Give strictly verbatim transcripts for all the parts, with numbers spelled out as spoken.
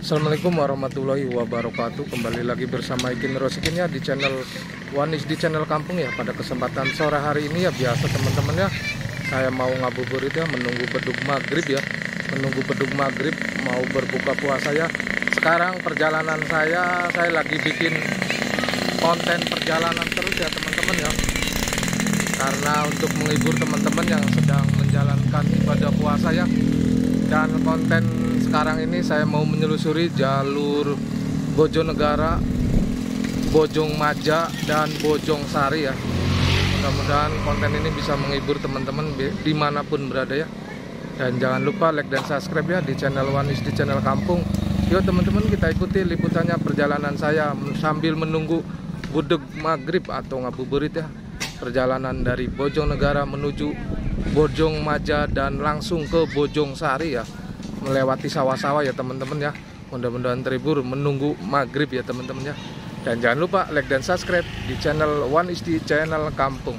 Assalamualaikum warahmatullahi wabarakatuh. Kembali lagi bersama Ikin Rosikin ya di channel Wanis di channel kampung ya. Pada kesempatan sore hari ini ya, biasa teman-teman ya, saya mau ngabuburit ya, menunggu beduk maghrib ya, menunggu beduk maghrib mau berbuka puasa ya. Sekarang perjalanan saya, saya lagi bikin konten perjalanan terus ya teman-teman ya, karena untuk menghibur teman-teman yang sedang menjalankan ibadah puasa ya. Dan konten sekarang ini saya mau menyelusuri jalur Bojonegara, Bojongmaja, dan Bojongsari ya. Mudah-mudahan konten ini bisa menghibur teman-teman dimanapun berada ya. Dan jangan lupa like dan subscribe ya di channel Wanis di channel kampung. Yuk teman-teman, kita ikuti liputannya perjalanan saya sambil menunggu budeg maghrib atau ngabuburit ya. Perjalanan dari Bojonegara menuju Bojongmaja dan langsung ke Bojongsari ya, melewati sawah-sawah ya teman-teman ya. Mudah-mudahan terhibur menunggu maghrib ya teman-teman ya. Dan jangan lupa like dan subscribe di channel Wanis di channel kampung.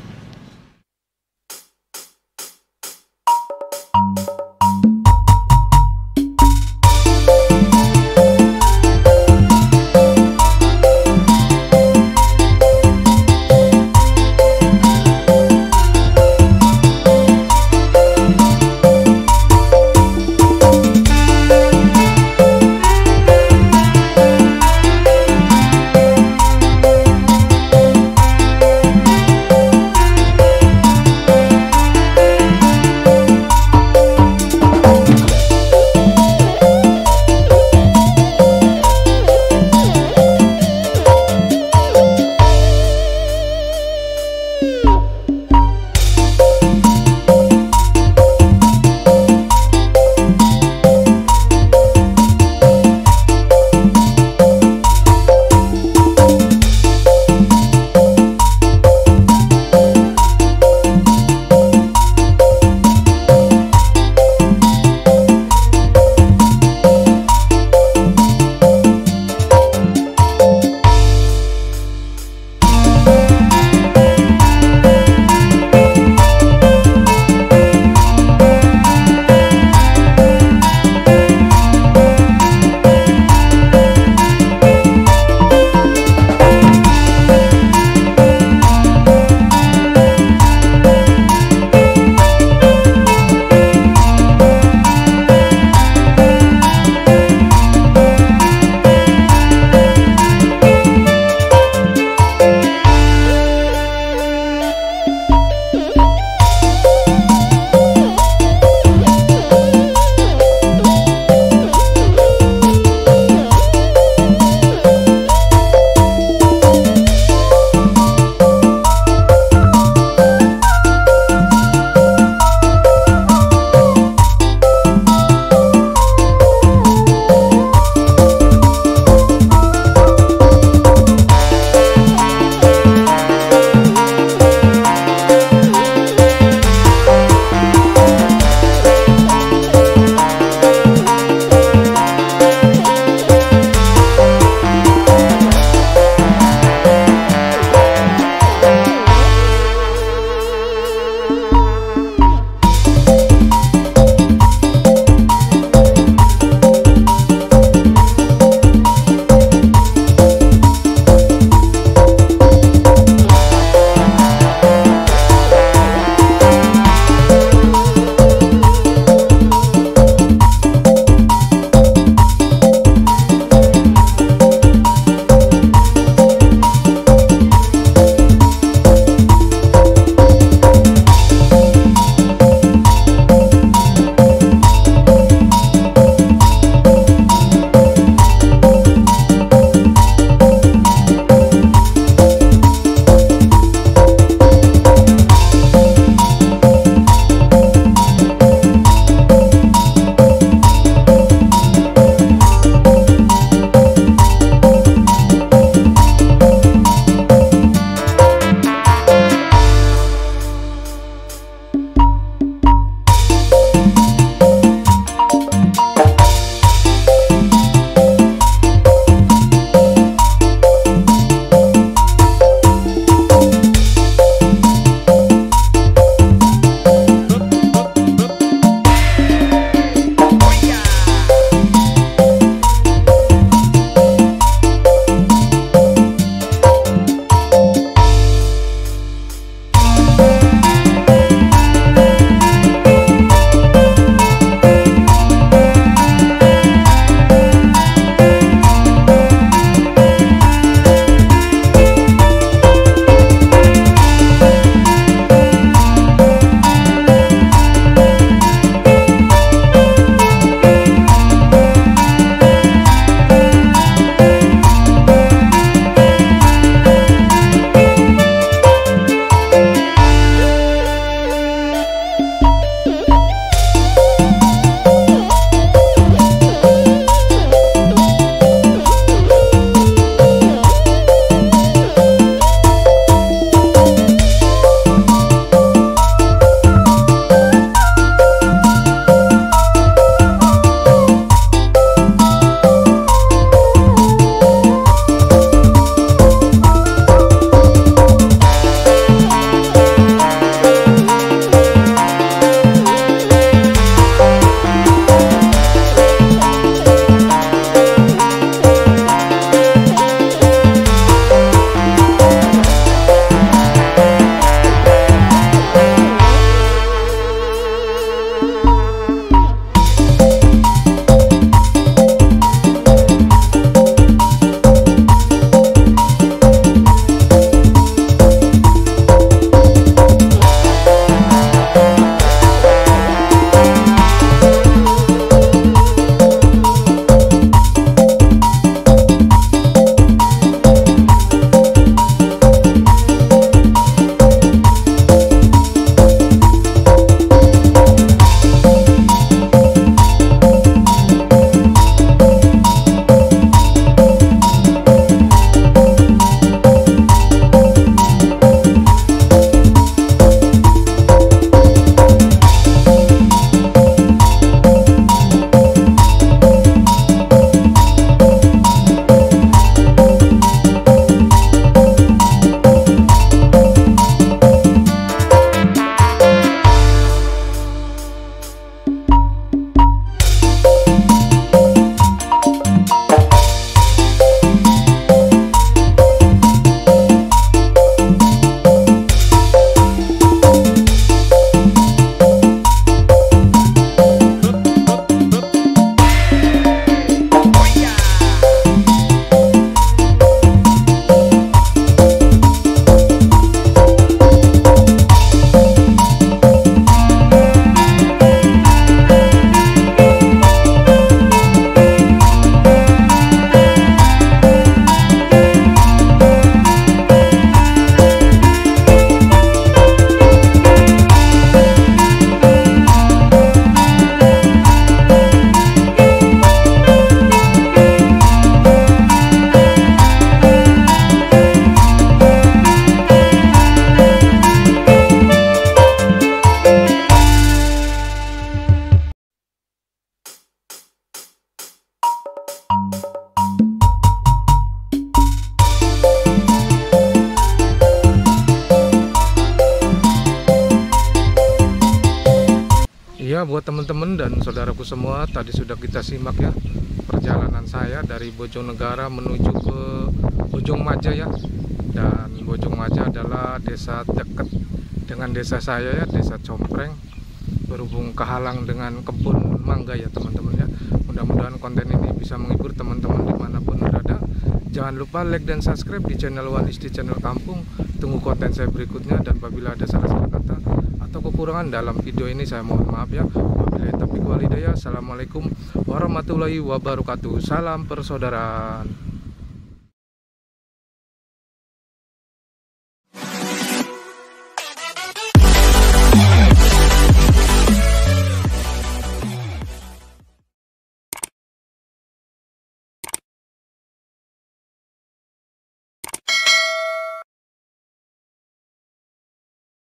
Nah, buat teman-teman dan saudaraku semua, tadi sudah kita simak ya perjalanan saya dari Bojonegara menuju ke Bojongmaja ya. Dan Bojongmaja adalah desa dekat dengan desa saya ya, desa Compreng, berhubung kehalang dengan kebun mangga ya teman-teman ya. Mudah-mudahan konten ini bisa menghibur teman-teman dimanapun berada. Jangan lupa like dan subscribe di channel One is di channel Kampung. Tunggu konten saya berikutnya, dan apabila ada salah-salah kata atau kekurangan dalam video ini saya mohon maaf ya. Wabillahi taufiq wal hidayah. Assalamualaikum warahmatullahi wabarakatuh. Salam persaudaraan.